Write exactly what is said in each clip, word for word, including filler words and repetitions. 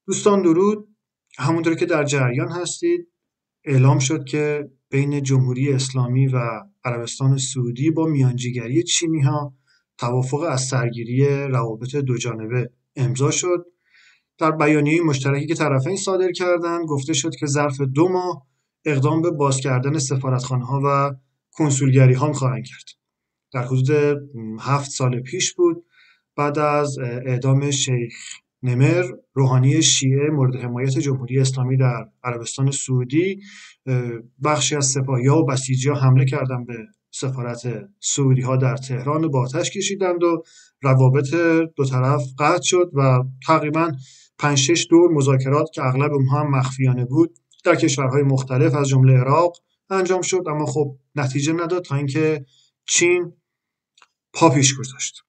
دوستان درود. همونطور که در جریان هستید اعلام شد که بین جمهوری اسلامی و عربستان سعودی با میانجیگری چینی ها توافق از سرگیری روابط دوجانبه امضا شد. در بیانیه مشترکی که طرفین صادر کردند گفته شد که ظرف دو ماه اقدام به باز کردن سفارتخانه ها و کنسولگری ها خواهند کرد. در حدود هفت سال پیش بود بعد از اعدام شیخ نمر، روحانی شیعه مورد حمایت جمهوری اسلامی در عربستان سعودی، بخشی از سپاهی‌ها و بسیجی‌ها حمله کردند به سفارت سعودی‌ها در تهران، با آتش کشیدند و روابط دو طرف قطع شد و تقریباً پنج شش دور مذاکرات که اغلب اونها هم مخفیانه بود در کشورهای مختلف از جمله عراق انجام شد، اما خب نتیجه نداد تا اینکه چین پا پیش گذاشت.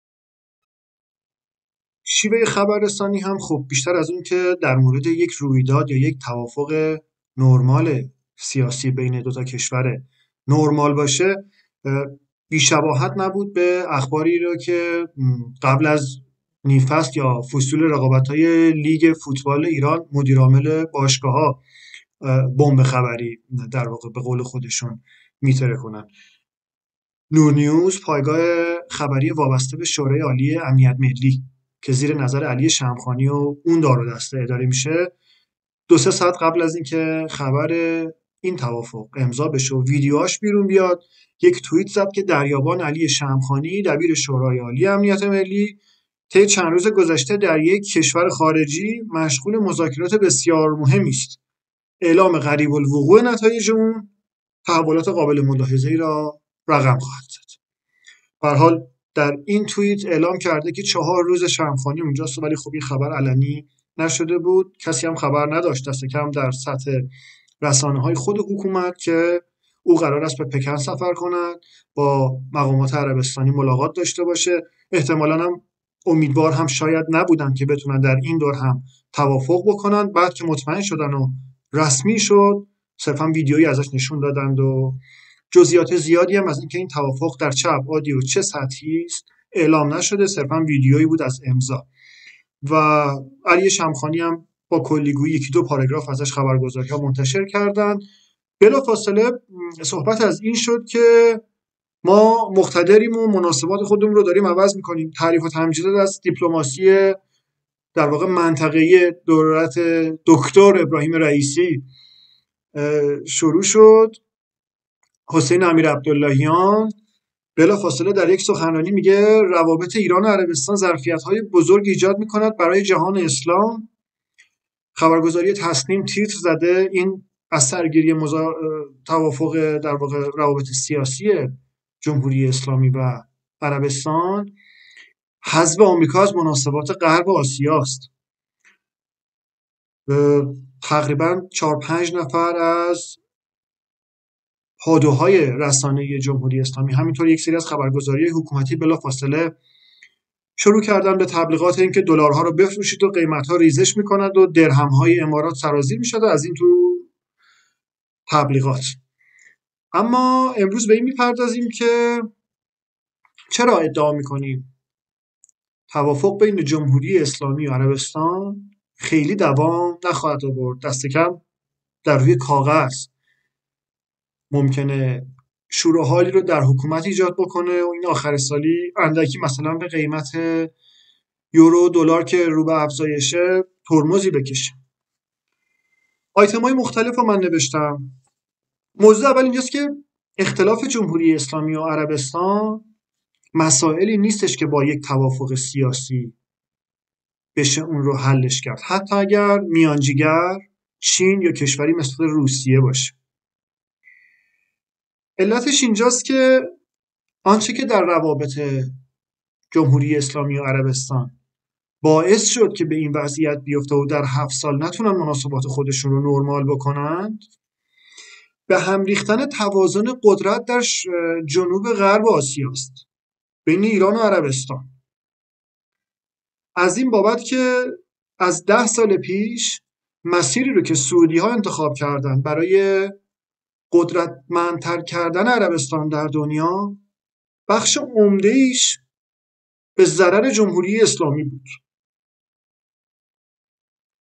شیوه خبررسانی هم خب بیشتر از اون که در مورد یک رویداد یا یک توافق نرمال سیاسی بین دو تا کشور نرمال باشه، بی‌شباهت نبود به اخباری رو که قبل از نیم فصل یا فصول رقابت‌های لیگ فوتبال ایران مدیرعامل باشگاه‌ها بمب خبری در واقع به قول خودشون میتره کنن. نور نیوز، پایگاه خبری وابسته به شورای عالی امنیت ملی که زیر نظر علی شمخانی و اون دار و دسته اداره میشه، دو سه ساعت قبل از اینکه خبر این توافق امضا بشه و ویدیوهاش بیرون بیاد، یک توییت زد که دریابان علی شمخانی دبیر شورای عالی امنیت ملی طی چند روز گذشته در یک کشور خارجی مشغول مذاکرات بسیار مهمی است. اعلام قریب الوقوع نتایج اون تحولات قابل ملاحظه‌ای را رقم خواهد زد. به هر حال در این توییت اعلام کرده که چهار روز شمخانی اونجاست، ولی خب این خبر علنی نشده بود، کسی هم خبر نداشت دست کم در سطح رسانه‌های خود حکومت که او قرار است به پکن سفر کند، با مقامات عربستانی ملاقات داشته باشه. احتمالاً هم امیدوار هم شاید نبودن که بتونن در این دور هم توافق بکنن. بعد که مطمئن شدن و رسمی شد، صرفا ویدیویی ازش نشون دادند و جزئیات زیادی هم از اینکه این توافق در چه ابعادی و چه سطحی است اعلام نشده، صرفا ویدیویی بود از امضا. و علی شمخانی هم با کلیگویی یکی دو پاراگراف ازش خبرگزاری‌ها منتشر کردند. بلافاصله صحبت از این شد که ما مقتدریم و مناسبات خودمون رو داریم عوض می‌کنیم. تعریف و تمجید از دیپلماسی در واقع منطقه‌ای دولت دکتر ابراهیم رئیسی شروع شد. حسین امیر عبداللهیان بلافاصله در یک سخنرانی میگه روابط ایران و عربستان ظرفیت‌های بزرگ ایجاد می‌کند برای جهان اسلام. خبرگزاری تصنیم تیتر زده این از سرگیری مزا... توافق در واقع روابط سیاسی جمهوری اسلامی و عربستان حذف آمریکا از مناسبات غرب آسیا است. تقریبا چهار پنج نفر از هادوهای رسانه جمهوری اسلامی، همینطور یک سری از خبرگزاری حکومتی بلافاصله شروع کردن به تبلیغات این که دلارها رو بفروشید و قیمت‌ها ریزش می‌کند و درهم‌های امارات سرازیر می‌شد از این تو تبلیغات. اما امروز به این می‌پردازیم که چرا ادعا می‌کنیم توافق بین جمهوری اسلامی و عربستان خیلی دوام نخواهد آورد. دست کم در روی کاغذ ممکنه شور و حالی رو در حکومت ایجاد بکنه و این آخر سالی اندکی مثلا به قیمت یورو دلار که رو به افزایشه ترمزی بکشه. آیتم های مختلف رو من نوشتم. موضوع اول اینجاست که اختلاف جمهوری اسلامی و عربستان مسائلی نیستش که با یک توافق سیاسی بشه اون رو حلش کرد، حتی اگر میانجیگر چین یا کشوری مثل روسیه باشه. علتش اینجاست که آنچه که در روابط جمهوری اسلامی و عربستان باعث شد که به این وضعیت بیفته و در هفت سال نتونن مناسبات خودشون رو نرمال بکنند، به هم ریختن توازن قدرت در جنوب غرب آسیا است بین ایران و عربستان. از این بابت که از ده سال پیش مسیری رو که سعودی ها انتخاب کردن برای قدرتمندتر کردن عربستان در دنیا، بخش عمده ایش به ضرر جمهوری اسلامی بود.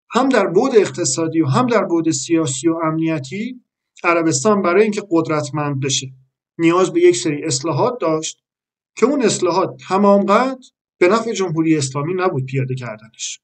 هم در بعد اقتصادی و هم در بعد سیاسی و امنیتی عربستان برای اینکه قدرتمند بشه نیاز به یک سری اصلاحات داشت که اون اصلاحات تمام قد به نفع جمهوری اسلامی نبود پیاده کردنش.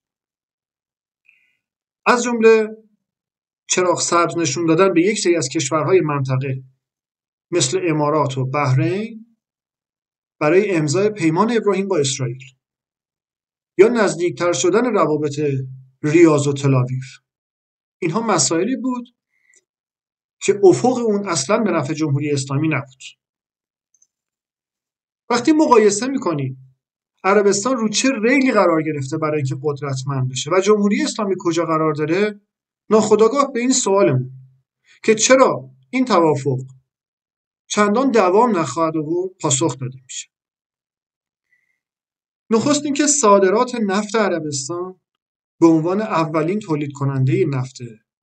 از جمله چراغ سبز نشون دادن به یک سری از کشورهای منطقه مثل امارات و بحرین برای امضای پیمان ابراهیم با اسرائیل، یا نزدیکتر شدن روابط ریاض و تل‌آویو. اینها مسائلی بود که افق اون اصلا به نفع جمهوری اسلامی نبود. وقتی مقایسه میکنیم عربستان رو چه ریلی قرار گرفته برای اینکه قدرتمند بشه و جمهوری اسلامی کجا قرار داره، ناخودآگاه به این سوالمون که چرا این توافق چندان دوام نخواهد آورد پاسخ داده میشه. نخست اینکه صادرات نفت عربستان به عنوان اولین تولید کننده نفت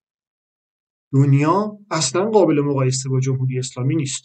دنیا اصلا قابل مقایسه با جمهوری اسلامی نیست.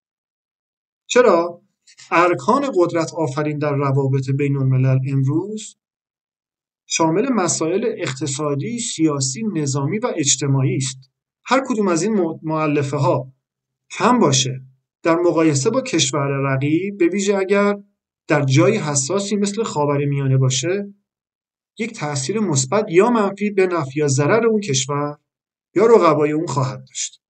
چرا؟ ارکان قدرت آفرین در روابط بین الملل امروز شامل مسائل اقتصادی، سیاسی، نظامی و اجتماعی است. هر کدوم از این مؤلفه ها کم باشه در مقایسه با کشور رقیب، به ویژه اگر در جای حساسی مثل خاورمیانه باشه، یک تأثیر مثبت یا منفی به نفع یا ضرر اون کشور یا رقبای اون خواهد داشت.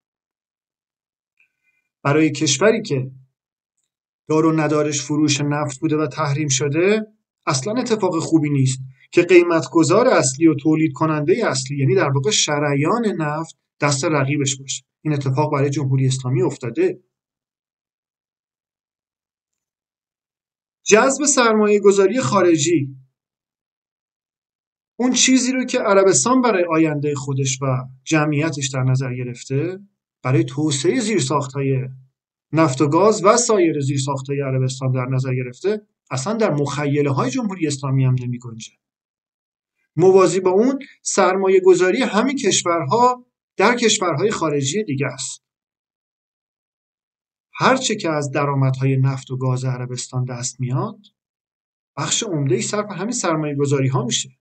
برای کشوری که دار و ندارش فروش نفت بوده و تحریم شده اصلا اتفاق خوبی نیست که قیمتگذار اصلی و تولید کننده اصلی، یعنی در واقع شریان نفت، دست رقیبش باشه. این اتفاق برای جمهوری اسلامی افتاده. جذب سرمایه گذاری خارجی، اون چیزی رو که عربستان برای آینده خودش و جمعیتش در نظر گرفته برای توسعه زیرساخت‌های نفت و گاز و سایر زیرساخت‌های عربستان در نظر گرفته، اصلا در مخیله‌های جمهوری اسلامی هم نمی‌گنجه. موازی با اون سرمایه گذاری همین کشورها در کشورهای خارجی دیگه است. هرچه که از درآمدهای نفت و گاز عربستان دست میاد بخش عمده‌ای صرف همین سرمایه گذاری ها میشه.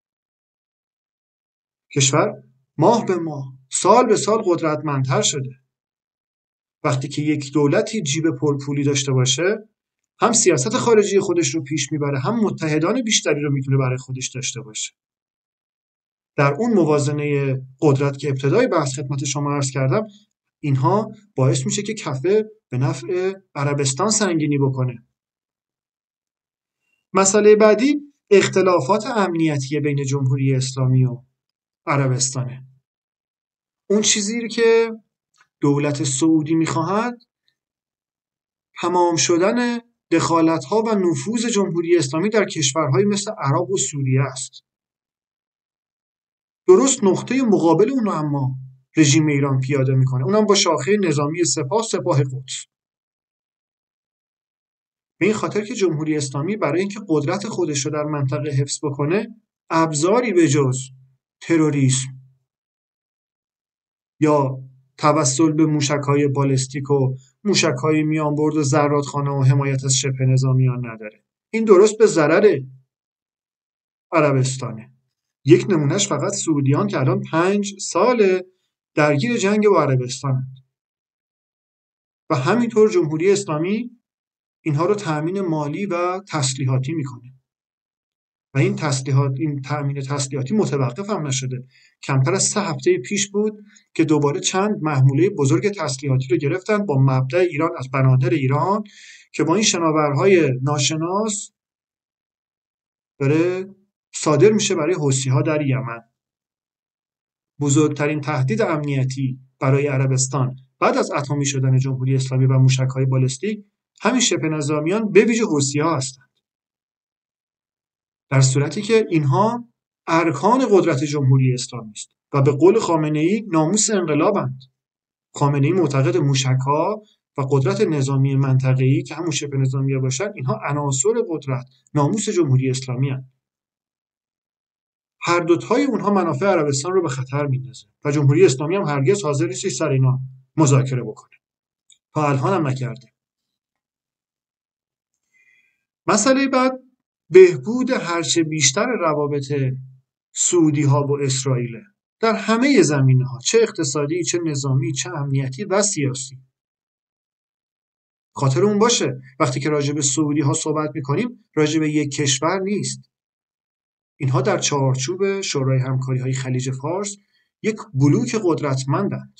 کشور ماه به ماه، سال به سال قدرتمندتر شده. وقتی که یک دولتی جیب پرپولی داشته باشه، هم سیاست خارجی خودش رو پیش میبره، هم متحدان بیشتری رو میتونه برای خودش داشته باشه. در اون موازنه قدرت که ابتدای بحث خدمت شما عرض کردم، اینها باعث میشه که کفه به نفع عربستان سنگینی بکنه. مسئله بعدی اختلافات امنیتی بین جمهوری اسلامی و عربستانه. اون چیزی که دولت سعودی میخواهد تمام شدن دخالت‌ها و نفوذ جمهوری اسلامی در کشورهای مثل عراق و سوریه است. درست نقطه مقابل اون اما رژیم ایران پیاده میکنه، اونم با شاخه نظامی سپاه سپاه قدس. به این خاطر که جمهوری اسلامی برای اینکه قدرت خودش رو در منطقه حفظ بکنه ابزاری به جز تروریسم یا توسل به موشک‌های بالستیک و موشک‌های میانبرد و زرادخانه و حمایت از شبه نظامیان نداره. این درست به ضرر عربستانه. یک نمونهش فقط سعودیان که الان پنج سال درگیر جنگ با عربستانند و همینطور جمهوری اسلامی اینها رو تأمین مالی و تسلیحاتی میکنه و این تسلیحات این تأمین تسلیحاتی متوقف هم نشده. کمتر از سه هفته پیش بود که دوباره چند محموله بزرگ تسلیحاتی رو گرفتن با مبدأ ایران از بنادر ایران که با این شناورهای ناشناس داره صادر میشه برای حوثی‌ها در یمن. بزرگترین تهدید امنیتی برای عربستان بعد از اتمی شدن جمهوری اسلامی و موشک‌های بالستیک همین شبه نظامیان به ویژه حوثی‌ها هستند، در صورتی که اینها ارکان قدرت جمهوری اسلامی است و به قول خامنه‌ای ناموس انقلابند. خامنه‌ای معتقد موشک‌ها و قدرت نظامی منطقه‌ای که همون شبه نظامی‌ها باشن اینها عناصر قدرت ناموس جمهوری اسلامی هستند. هر دوتای اونها منافع عربستان رو به خطر میندازه و جمهوری اسلامی هم هرگز حاضر نیست سر اینا مذاکره بکنه. تا الان هم نکرده. مسئله بعد بهبود هرچه بیشتر روابط سعودی ها و اسرائیل در همه زمینه ها، چه اقتصادی، چه نظامی، چه امنیتی و سیاسی. خاطر اون باشه وقتی که راجع به سعودی ها صحبت میکنیم راجع به یک کشور نیست. اینها در چارچوب شورای همکاری های خلیج فارس یک بلوک قدرتمندند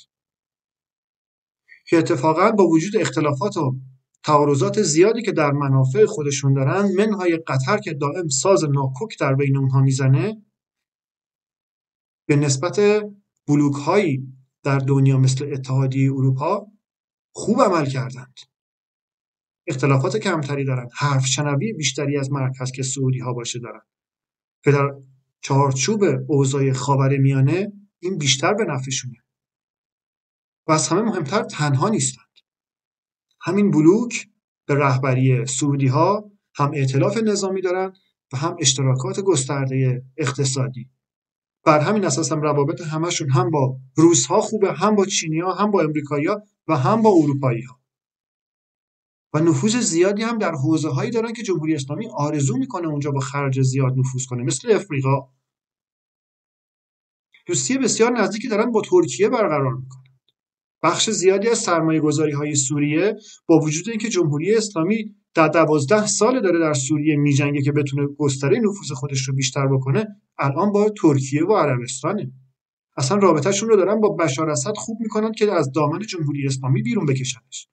که اتفاقا با وجود اختلافات و تعارضات زیادی که در منافع خودشون دارن، منهای قطر که دائم ساز ناکوک در بین اونها میزنه، به نسبت بلوک هایی در دنیا مثل اتحادیه اروپا خوب عمل کردند. اختلافات کمتری دارن، حرف شنوی بیشتری از مرکز که سعودی ها باشه دارن که در چارچوب اوضاع خاورمیانه این بیشتر به نفعشونه. و از همه مهمتر تنها نیستند. همین بلوک به رهبری سعودی ها هم ائتلاف نظامی دارن و هم اشتراکات گسترده اقتصادی. بر همین اساس هم روابط همشون هم با روس ها خوبه، هم با چینی ها، هم با امریکایی ها و هم با اروپایی ها. و نفوذ زیادی هم در حوزه هایی دارن که جمهوری اسلامی آرزو میکنه اونجا با خرج زیاد نفوذ کنه، مثل افریقا. دوستی بسیار نزدیکی دارن با ترکیه برقرار میکنن. بخش زیادی از سرمایه گذاری های سوریه با وجود اینکه جمهوری اسلامی در دوازده سال داره در سوریه میجنگه که بتونه گستره نفوذ خودش رو بیشتر بکنه، الان با ترکیه و عربستانه. اصلا رابطهشون رو دارن با بشار اسد خوب میکنن که از دامن جمهوری اسلامی بیرون بکشنش.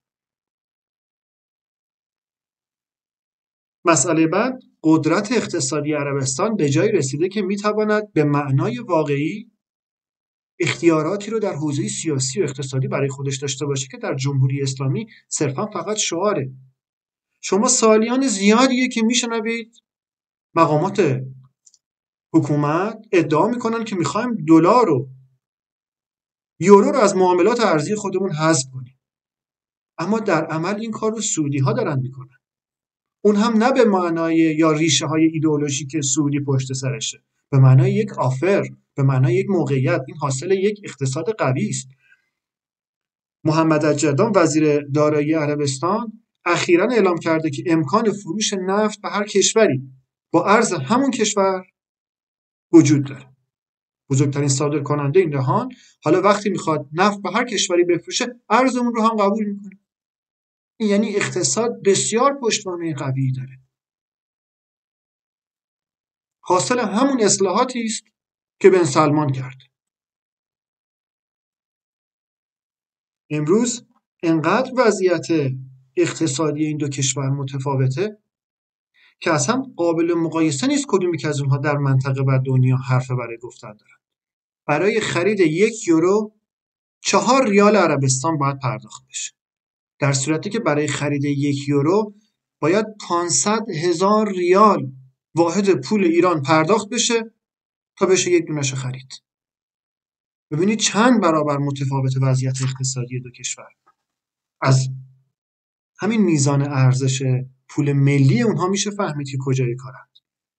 مسئله بعد، قدرت اقتصادی عربستان به جای رسیده که میتواند به معنای واقعی اختیاراتی رو در حوزه سیاسی و اقتصادی برای خودش داشته باشه که در جمهوری اسلامی صرفا فقط شعاره. شما سالیان زیادیه که میشنوید مقامات حکومت ادعا میکنن که میخوایم دلار و یورو رو از معاملات ارزی خودمون حذف کنیم، اما در عمل این کار رو سعودی ها دارن میکنن. اون هم نه به معنای یا ریشه های ایدئولوژیک سعودی پشت سرشه، به معنای یک آفر، به معنای یک موقعیت. این حاصل یک اقتصاد قوی است. محمد الجدان وزیر دارایی عربستان اخیراً اعلام کرده که امکان فروش نفت به هر کشوری با ارز همون کشور وجود داره. بزرگترین صادرکننده این جهان حالا وقتی میخواد نفت به هر کشوری بفروشه ارز اون رو هم قبول میکنه. این یعنی اقتصاد بسیار پشتوانه قوی داره. حاصل همون اصلاحاتی است که بن سلمان کرد. امروز انقدر وضعیت اقتصادی این دو کشور متفاوته که اصلا قابل مقایسه نیست کدومی که از اونها در منطقه و دنیا حرف برای گفتن دارن. برای خرید یک یورو چهار ریال عربستان باید پرداخت بشه، در صورتی که برای خرید یک یورو باید پانصد هزار ریال واحد پول ایران پرداخت بشه تا بشه یک دونش خرید. ببینید چند برابر متفاوت وضعیت اقتصادی دو کشور. از همین میزان ارزش پول ملی اونها میشه فهمید که کجای کارند.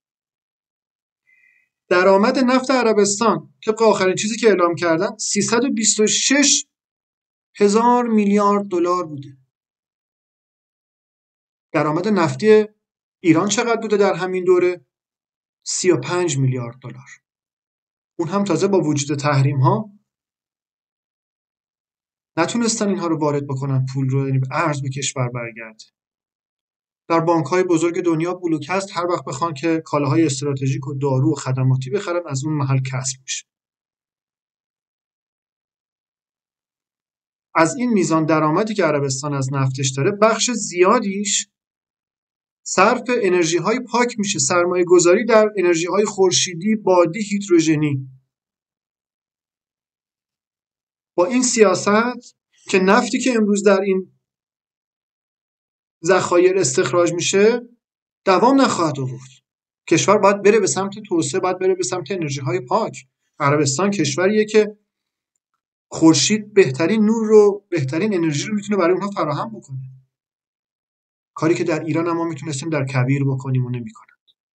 درآمد نفت عربستان طبق آخرین چیزی که اعلام کردن سیصد و بیست و شش هزار میلیارد دلار بوده. درآمد نفتی ایران چقدر بوده در همین دوره؟ سی و پنج میلیارد دلار. اون هم تازه با وجود تحریم ها نتونستن اینها رو وارد بکنن، پول رو یعنی ارز به کشور برگرده. در بانک‌های بزرگ دنیا بلوک هست، هر وقت بخوان که کالاهای استراتژیک و دارو و خدماتی بخرن از اون محل کسب میشه. از این میزان درآمدی که عربستان از نفتش داره بخش زیادیش صرف انرژی های پاک میشه، سرمایه گذاری در انرژی های خورشیدی، بادی، هیدروژنی. با این سیاست که نفتی که امروز در این ذخایر استخراج میشه دوام نخواهد آورد. کشور باید بره به سمت توسعه، باید بره به سمت انرژی های پاک. عربستان کشوریه که خورشید بهترین نور رو، بهترین انرژی رو میتونه برای اونها فراهم بکنه، کاری که در ایران هم ما میتونستیم در کویر بکنیم و نمیکنن.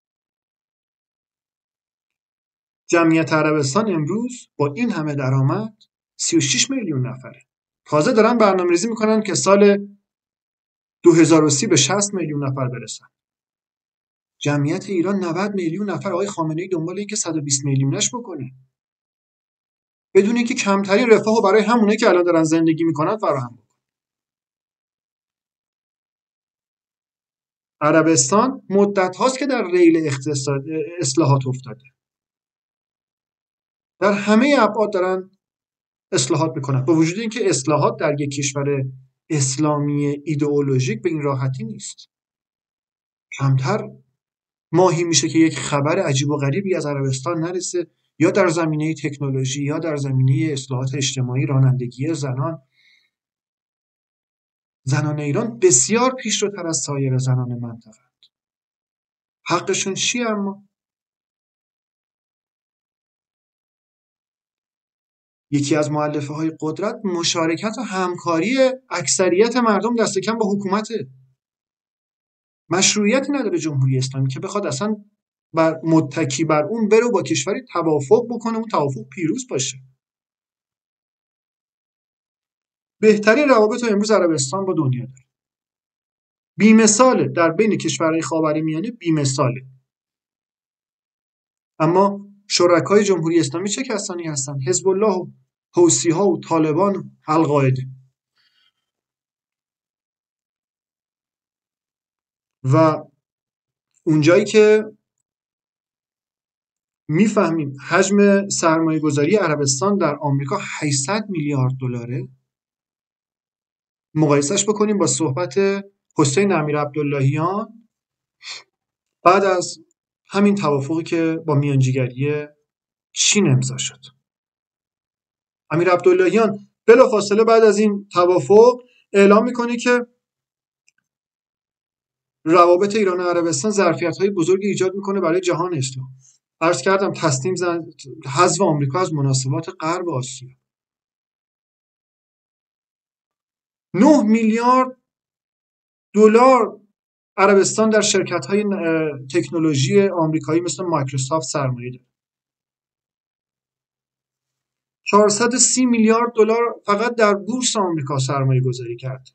جمعیت عربستان امروز با این همه درآمد سی و شش میلیون نفره. تازه دارن برنامه‌ریزی میکنن که سال دو هزار و سی به شصت میلیون نفر برسن. جمعیت ایران نود میلیون نفر، آقای خامنه‌ای دنبال این که صد و بیست میلیونش بکنه، بدون اینکه کمترین رفاهو برای همونایی که الان دارن زندگی میکنن فراهم بکنه. عربستان مدت هاست که در ریل اقتصاد اصلاحات افتاده، در همه ابعاد دارن اصلاحات میکنن، با وجود اینکه اصلاحات در یک کشور اسلامی ایدئولوژیک به این راحتی نیست. کمتر ماهی میشه که یک خبر عجیب و غریبی از عربستان نرسه، یا در زمینه تکنولوژی یا در زمینه اصلاحات اجتماعی، رانندگی زنان. زنان ایران بسیار پیشروتر از سایر زنان منطقه. حقشون چیه؟ اما یکی از مؤلفه های قدرت مشارکت و همکاری اکثریت مردم دست کم با حکومته. مشروعیتی نداره جمهوری اسلامی که بخواد اصلا بر متکی بر اون بره و با کشوری توافق بکنه، اون توافق پیروز باشه. بهترین روابط امروز عربستان با دنیا داره، بی‌مثاله، در بین کشورهای خاورمیانه بی‌مثاله. اما شرکای جمهوری اسلامی چه کسانی هستن؟ حزب الله و حوثی ها و طالبان و القاعده. و اونجایی که میفهمیم حجم سرمایه گذاری عربستان در آمریکا هشتصد میلیارد دلاره، مقایسش بکنیم با صحبت حسین امیر عبداللهیان بعد از همین توافقی که با میانجیگری چین امضا شد. امیر عبداللهیان بلافاصله بعد از این توافق اعلام میکنه که روابط ایران و عربستان ظرفیت‌های بزرگی ایجاد میکنه برای جهان اسلام. عرض کردم تصمیم حذف آمریکا از مناسبات غرب آسیا. نه میلیارد دلار عربستان در شرکت‌های تکنولوژی آمریکایی مثل مایکروسافت سرمایه داره. چهارصد و سی میلیارد دلار فقط در بورس آمریکا سرمایه گذاری کرد.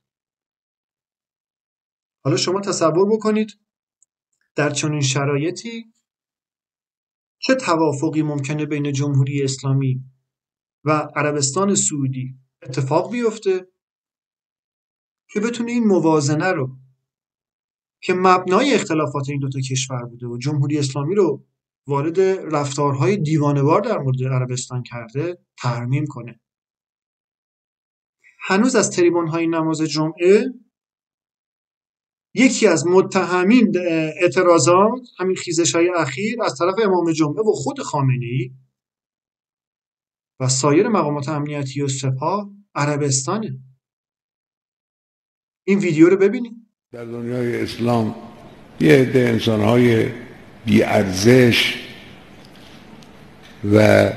حالا شما تصور بکنید در چنین شرایطی چه توافقی ممکنه بین جمهوری اسلامی و عربستان سعودی اتفاق بیفته که بتونه این موازنه رو که مبنای اختلافات این دوتا کشور بوده و جمهوری اسلامی رو وارد رفتارهای دیوانه‌وار در مورد عربستان کرده ترمیم کنه. هنوز از تریبون‌های نماز جمعه یکی از متهمین اعتراضات، همین خیزش‌های اخیر از طرف امام جمعه و خود خامنه‌ای و سایر مقامات امنیتی و سپاه عربستانه. این ویدیو رو ببینید. در دنیای اسلام یه عده انسان‌های بی‌ارزش و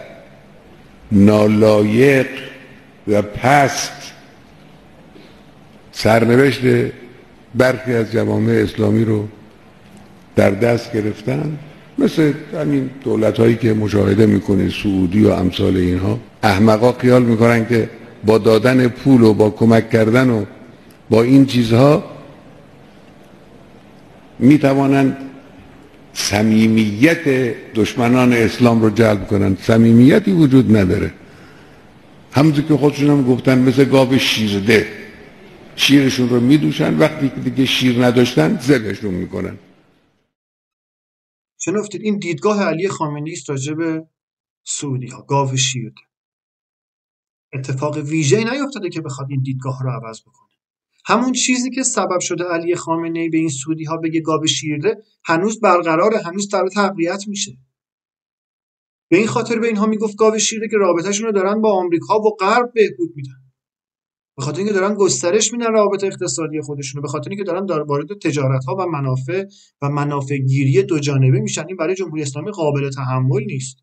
نالایق و پست سرنوشت برخی از جوامع اسلامی رو در دست گرفتن، مثل همین دولت‌هایی که مشاهده می‌کنه سعودی و امثال اینها. احمقا خیال می‌کنن که با دادن پول و با کمک کردن و با این چیزها می‌توانند صمیمیت دشمنان اسلام رو جلب کنن. صمیمیتی وجود نداره. همونطور که خودشون هم گفتن مثل گاو شیرده، شیرشون رو میدوشن، وقتی که دیگه شیر نداشتن ذبحشون میکنن. شنفتید این دیدگاه علی خامنه‌ای است راجع به سعودی ها، گاو شیرده. اتفاق ویژه‌ای نیفتاده که بخواد این دیدگاه رو عوض بکنه. همون چیزی که سبب شده علی خامنه‌ای به این سعودی ها بگه گاو شیرده هنوز برقراره، هنوز داره تقویت میشه. به این خاطر به اینها میگفت گاو شیرده که رابطه‌شون رو دارن با آمریکا و غرب بهبود میدن، به خاطر اینکه دارن گسترش میدن روابط اقتصادی خودشونو، به خاطر اینکه دارن وارد تجارت ها و منافع و منافع گیری دو جانبه میشن. این برای جمهوری اسلامی قابل تحمل نیست.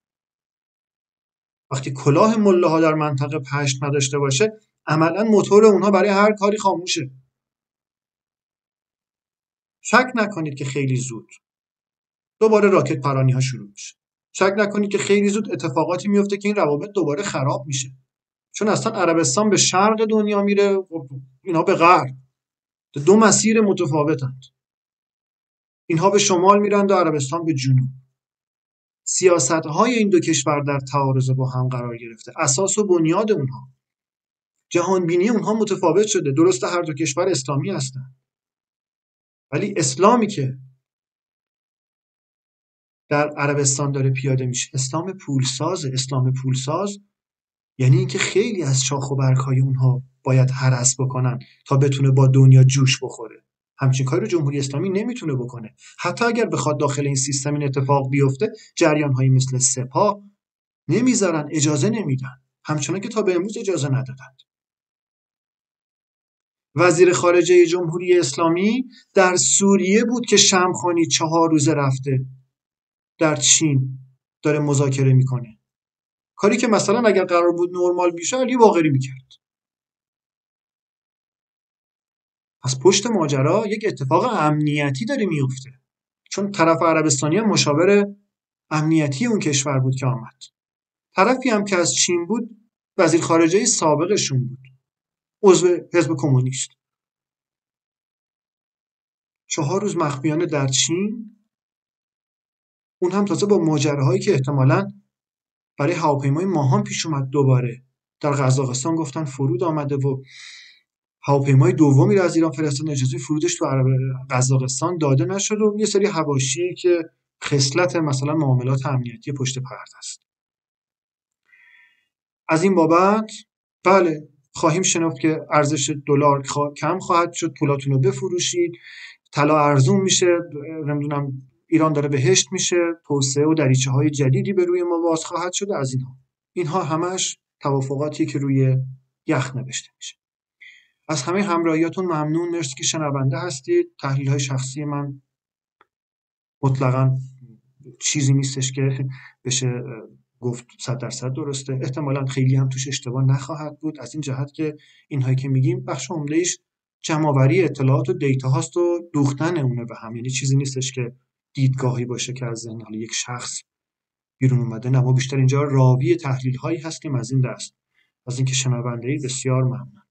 وقتی کلاه ملاها در منطقه پشت نداشته باشه، عملا موتور اونها برای هر کاری خاموشه. شک نکنید که خیلی زود دوباره راکت پرانی ها شروع میشه. شک نکنید که خیلی زود اتفاقاتی میفته که این روابط دوباره خراب میشه. چون اصلا عربستان به شرق دنیا میره، اینا به غرب. دو مسیر متفاوتند. اینها به شمال میرند و عربستان به جنوب. سیاست‌های این دو کشور در تعارض با هم قرار گرفته. اساس و بنیاد اونها، جهانبینی اونها متفاوت شده. درسته هر دو کشور اسلامی هستن، ولی اسلامی که در عربستان داره پیاده میشه اسلام پولساز. اسلام پولساز یعنی اینکه خیلی از شاخ و برگ‌های اونها باید هرس بکنن تا بتونه با دنیا جوش بخوره. همچین کاری رو جمهوری اسلامی نمیتونه بکنه. حتی اگر بخواد داخل این سیستم این اتفاق بیفته، جریان‌هایی مثل سپاه نمیذارن، اجازه نمیدن، همچنان که تا به امروز اجازه ندادند. وزیر خارجه جمهوری اسلامی در سوریه بود که شمخانی چهار روزه رفته در چین داره مذاکره میکنه، کاری که مثلا اگر قرار بود نرمال بیشه علی باقری میکرد. پس پشت ماجرا یک اتفاق امنیتی داره میفته، چون طرف عربستانی هم مشاور امنیتی اون کشور بود که آمد. طرفی هم که از چین بود وزیر خارجه سابقشون بود، عضو حزب کمونیست. چهار روز مخفیانه در چین، اون هم تازه با ماجراهایی که احتمالاً برای هواپیمای ماهان پیش اومد. دوباره در قزاقستان گفتن فرود آمده و هواپیمای دومی رو از ایران فرستادن، اجازه فرودش تو عرب قزاقستان داده نشد و یه سری حواشی که خصلت مثلا معاملات امنیتی پشت پرده است. از این بابت بله خواهیم شنفت که ارزش دلار کم خواهد شد، پولاتون رو بفروشید، طلا ارزون میشه، نمیدونم ایران داره بهشت میشه، توسعه و دریچه های جدیدی به روی ما باز خواهد شد. از اینها اینها همش توافقاتی که روی یخ نوشته میشه. از همه همراهیاتون ممنون، مرسی که شنونده هستید. تحلیل های شخصی من مطلقاً چیزی نیستش که بشه گفت صد درصد درسته، احتمالاً خیلی هم توش اشتباه نخواهد بود، از این جهت که اینهایی که میگیم بخش عمده‌ایش جمع‌آوری اطلاعات و دیتا هاست و دوختن اونه به هم، یعنی چیزی نیستش که دیدگاهی باشه که از ذهن یک شخص بیرون اومده. نه، ما بیشتر اینجا راوی تحلیل هایی هستیم. از این دست از اینکه شنونده اید بسیار ممنون.